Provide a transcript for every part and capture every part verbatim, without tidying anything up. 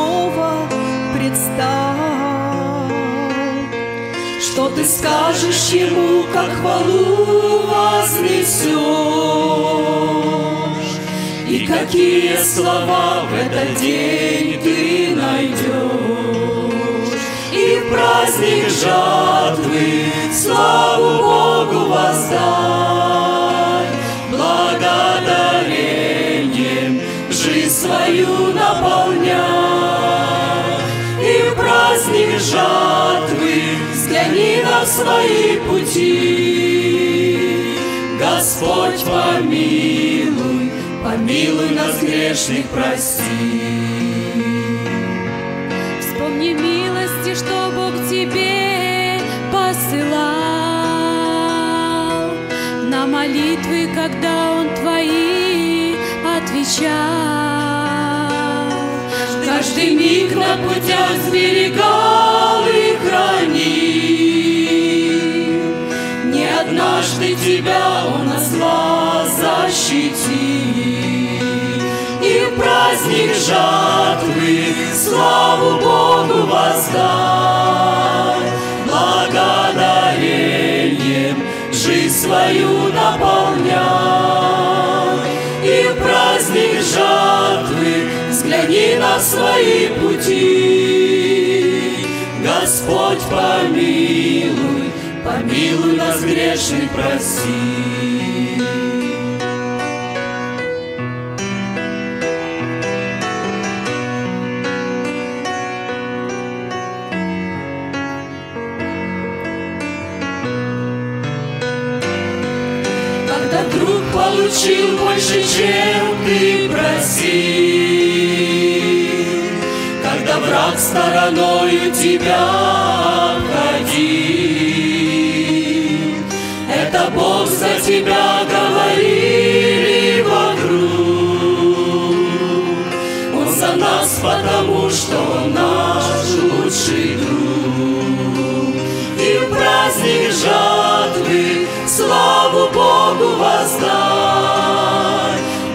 снова предстал. Что ты скажешь ему, как хвалу вознесешь, и какие слова в этот день ты найдешь? И в праздник жатвы славу Богу воздай, благодарением жизнь свою наполняй. И в праздник жатвы взгляни на свои пути. Господь, помилуй, помилуй нас, грешных, прости. Вспомни милости, что Бог тебе посылал, на молитвы, когда Он твои отвечал. Каждый миг на путях сберегал и хранил. Не однажды тебя Он от зла защитил. И в праздник жатвы славу Богу воздай, благодарением жизнь свою наполняй. И в праздник жатвы взгляни на свои пути. Господь, помилуй, помилуй нас, грешных, прости. Когда друг получил больше, чем ты просил, когда враг стороною тебя обходил, это Бог за тебя говорили вокруг. Он за нас, потому что Он наш лучший друг. И в праздник жатвы славу Богу воздай,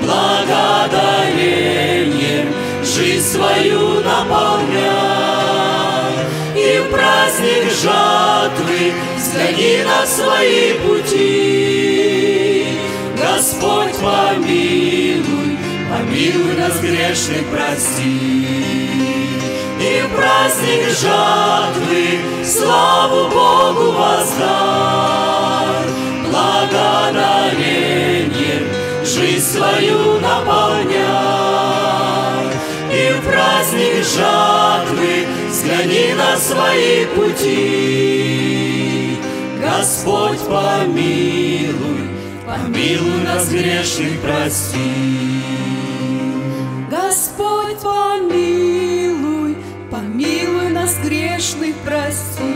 благодарением жизнь свою наполняй. И в праздник жатвы взгляни на свои пути. Господь, помилуй, помилуй нас, грешных, прости. И в праздник жатвы славу Богу воздай, благодарением жизнь свою наполняй. И в праздник жатвы взгляни на свои пути. Господь, помилуй, помилуй нас, грешных, прости. Господь, помилуй, помилуй нас, грешных, прости.